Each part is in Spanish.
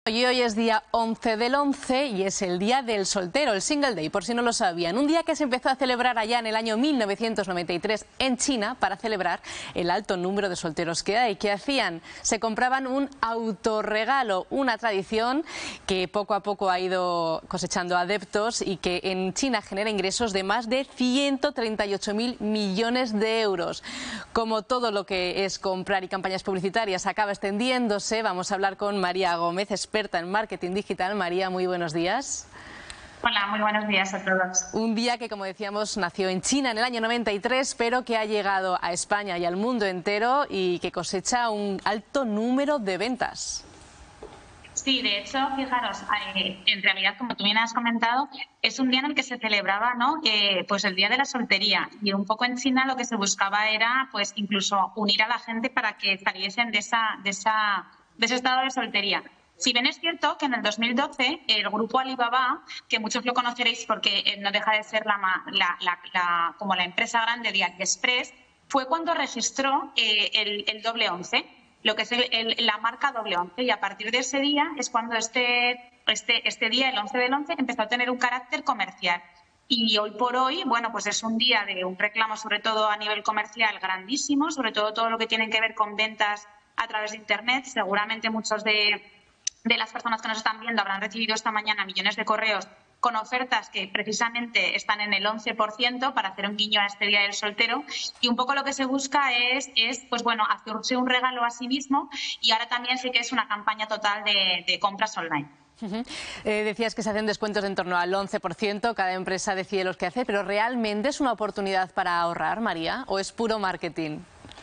Y hoy es día 11 del 11 y es el día del soltero, el Single Day, por si no lo sabían. Un día que se empezó a celebrar allá en el año 1993 en China para celebrar el alto número de solteros que hay. ¿Qué hacían? Se compraban un autorregalo, una tradición que poco a poco ha ido cosechando adeptos y que en China genera ingresos de más de 138.000 millones de euros. Como todo lo que es comprar y campañas publicitarias acaba extendiéndose, vamos a hablar con María Gómez, experta en marketing digital. María, muy buenos días. Hola, muy buenos días a todos. Un día que, como decíamos, nació en China en el año 93, pero que ha llegado a España y al mundo entero y que cosecha un alto número de ventas. Sí, de hecho, fijaros, en realidad, como tú bien has comentado, es un día en el que se celebraba, ¿no? Pues el Día de la Soltería, y un poco en China lo que se buscaba era, pues, incluso unir a la gente para que saliesen de ese estado de soltería. Si bien es cierto que en el 2012 el grupo Alibaba, que muchos lo conoceréis porque no deja de ser como la empresa grande de AliExpress, fue cuando registró el doble 11, lo que es la marca doble 11, y a partir de ese día es cuando este día, el 11 del 11, empezó a tener un carácter comercial. Y hoy por hoy, bueno, pues es un día de un reclamo, sobre todo a nivel comercial, grandísimo, sobre todo lo que tiene que ver con ventas a través de Internet. Seguramente muchos de las personas que nos están viendo habrán recibido esta mañana millones de correos con ofertas que precisamente están en el 11% para hacer un guiño a este Día del Soltero. Y un poco lo que se busca es pues bueno, hacerse un regalo a sí mismo, y ahora también sí que es una campaña total de compras online. Decías que se hacen descuentos de en torno al 11%, cada empresa decide los que hace, pero ¿realmente es una oportunidad para ahorrar, María, o es puro marketing?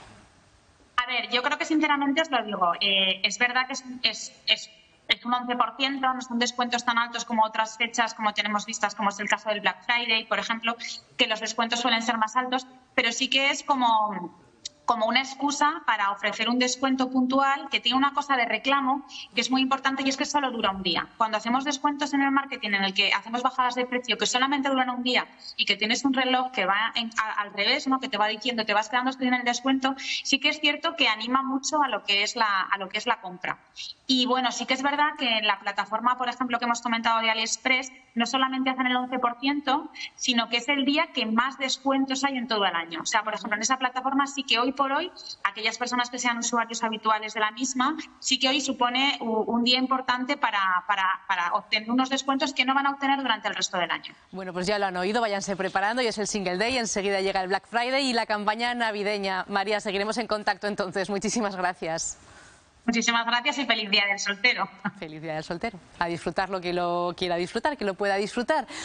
A ver, yo creo que sinceramente os lo digo, es verdad que es un 11%, no son descuentos tan altos como otras fechas, como tenemos vistas, como es el caso del Black Friday, por ejemplo, que los descuentos suelen ser más altos, pero sí que es como una excusa para ofrecer un descuento puntual que tiene una cosa de reclamo que es muy importante, y es que solo dura un día. Cuando hacemos descuentos en el marketing en el que hacemos bajadas de precio que solamente duran un día y que tienes un reloj que va al revés, ¿no? Que te va diciendo, te vas quedando en el descuento, sí que es cierto que anima mucho a lo que es la compra. Y bueno, sí que es verdad que en la plataforma, por ejemplo, que hemos comentado de AliExpress, no solamente hacen el 11%, sino que es el día que más descuentos hay en todo el año. O sea, por ejemplo, en esa plataforma sí que hoy por hoy, aquellas personas que sean usuarios habituales de la misma, sí que hoy supone un día importante para obtener unos descuentos que no van a obtener durante el resto del año. Bueno, pues ya lo han oído, váyanse preparando, y es el Single Day, enseguida llega el Black Friday y la campaña navideña. María, seguiremos en contacto entonces. Muchísimas gracias. Muchísimas gracias y feliz Día del Soltero. Feliz Día del Soltero. A disfrutar lo que lo quiera disfrutar, que lo pueda disfrutar.